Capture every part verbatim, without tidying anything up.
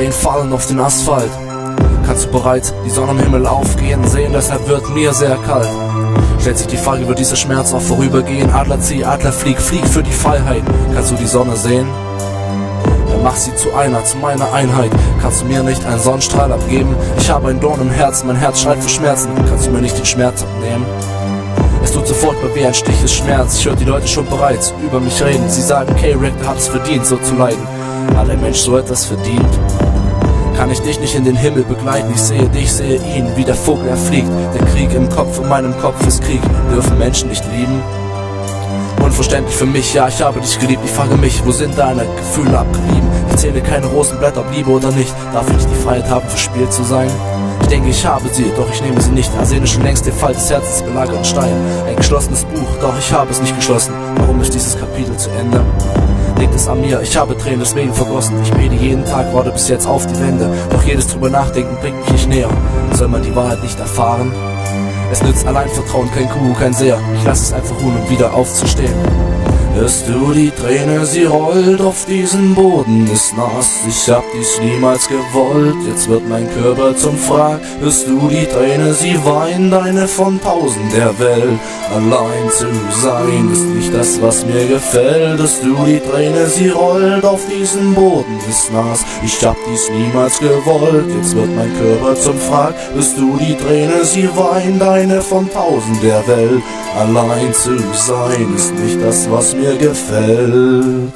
Tränen fallen auf den Asphalt. Kannst du bereits die Sonne am Himmel aufgehen sehen, deshalb wird mir sehr kalt. Stellt sich die Frage, wird dieser Schmerz auch vorübergehen? Adler zieh, Adler flieg, flieg für die Freiheit. Kannst du die Sonne sehen? Dann mach sie zu einer, zu meiner Einheit. Kannst du mir nicht einen Sonnenstrahl abgeben? Ich habe ein Dorn im Herzen, mein Herz schreit für Schmerzen. Kannst du mir nicht den Schmerz abnehmen? Es tut sofort wie ein Stich des Schmerz. Ich höre die Leute schon bereits über mich reden. Sie sagen, K-Rack, du hast verdient, so zu leiden. Hat ein Mensch so etwas verdient? Kann ich dich nicht in den Himmel begleiten? Ich sehe dich, sehe ihn, wie der Vogel er fliegt. Der Krieg im Kopf, in meinem Kopf ist Krieg. Dürfen Menschen nicht lieben? Unverständlich für mich, ja, ich habe dich geliebt. Ich frage mich, wo sind deine Gefühle abgeblieben? Ich zähle keine Rosenblätter, ob Liebe oder nicht. Darf ich die Freiheit haben, verspielt zu sein? Ich denke, ich habe sie, doch ich nehme sie nicht. Ersehne schon längst den Fall des Herzens belagerten Stein. Ein geschlossenes Buch, doch ich habe es nicht geschlossen. Warum ist dieses Kapitel zu Ende? Liegt es an mir, ich habe Tränen deswegen vergossen. Ich bete jeden Tag, warte bis jetzt auf die Wände. Doch jedes drüber nachdenken bringt mich nicht näher. Soll man die Wahrheit nicht erfahren? Es nützt allein Vertrauen, kein Kuh, kein Seher. Ich lass es einfach ruhen, um wieder aufzustehen. Hörst du die Träne, sie rollt auf diesen Boden, ist nass. Ich hab dies niemals gewollt, jetzt wird mein Körper zum Wrack. Hörst du die Träne, sie weint, eine von tausend der Welt. Allein zu sein ist nicht das, was mir gefällt. Hörst du die Träne, sie rollt auf diesen Boden, ist nass. Ich hab dies niemals gewollt, jetzt wird mein Körper zum Wrack. Hörst du die Träne, sie weint, eine von tausend der Welt. Allein zu sein ist nicht das, was mir gefällt.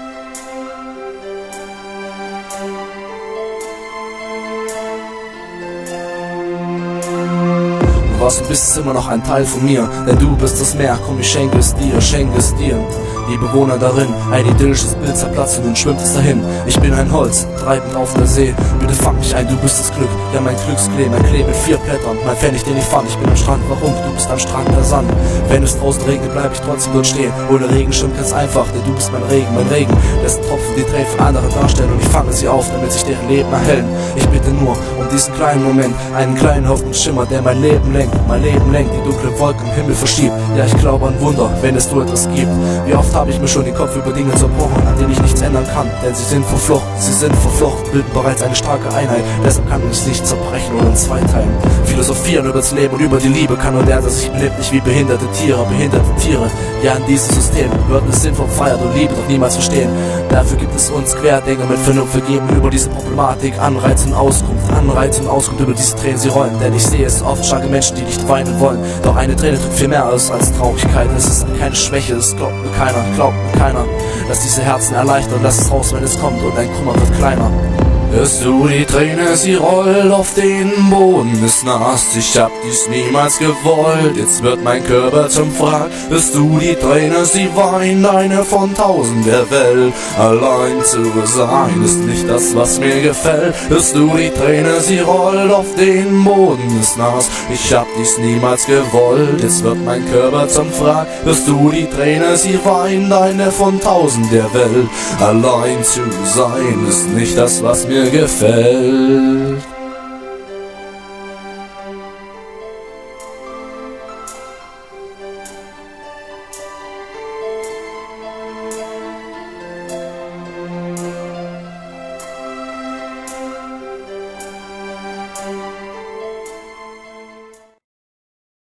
Was du bist, ist immer noch ein Teil von mir, denn du bist das Meer, komm, ich schenke es dir, schenke es dir. Die Bewohner darin, ein idyllisches Bild zerplatzt und nun schwimmt es dahin. Ich bin ein Holz, treibend auf der See, bitte fang mich ein, du bist das Glück, ja mein Glücksklee, mein Klee mit vier Blättern, mein Pfennig, den ich fand, ich bin am Strand, warum? Du bist am Strand der Sand. Wenn es draußen regnet, bleib ich trotzdem dort stehen, ohne Regenschirm ganz einfach, denn du bist mein Regen, mein Regen, dessen Tropfen die Tränen von anderen darstellen und ich fange sie auf, damit sich deren Leben erhellen. Ich bitte nur um diesen kleinen Moment, einen kleinen Hoffnungsschimmer, der mein Leben lenkt, mein Leben lenkt, die dunklen Wolken im Himmel verschiebt. Ja, ich glaube an Wunder, wenn es so etwas gibt. Wie oft habe ich mir schon den Kopf über Dinge zerbrochen, an denen ich nichts ändern kann, denn sie sind verflochten, sie sind verflochten, bilden bereits eine starke Einheit, deshalb kann ich es nicht zerbrechen oder in zwei teilen. Philosophieren über das Leben und über die Liebe kann nur der, der sich belebt, nicht wie behinderte Tiere, behinderte Tiere. Ja, in diesem System wird es Sinn von Freiheit und Liebe doch niemals verstehen. Dafür gibt es uns Querdenker mit Vernunft, wir geben über diese Problematik Anreiz und Auskunft, Anreiz und Auskunft über diese Tränen, sie rollen, denn ich sehe es oft, starke Menschen, die nicht weinen wollen, doch eine Träne tut viel mehr aus als Traurigkeit. Es ist keine Schwäche, es glaubt mir keiner, glaubt mir keiner, dass diese Herzen erleichtern, lass es raus, wenn es kommt und dein Kummer wird kleiner. Hörst du die Träne, sie rollt auf den Boden, ist nass, ich hab dies niemals gewollt, jetzt wird mein Körper zum Wrack. Hörst du die Träne, sie weint, eine von tausend der Welt. Allein zu sein ist nicht das, was mir gefällt. Hörst du die Träne, sie rollt auf den Boden, ist nass, ich hab dies niemals gewollt, jetzt wird mein Körper zum Wrack. Hörst du die Träne, sie weint, eine von tausend der Welt. Allein zu sein ist nicht das, was mir gefällt.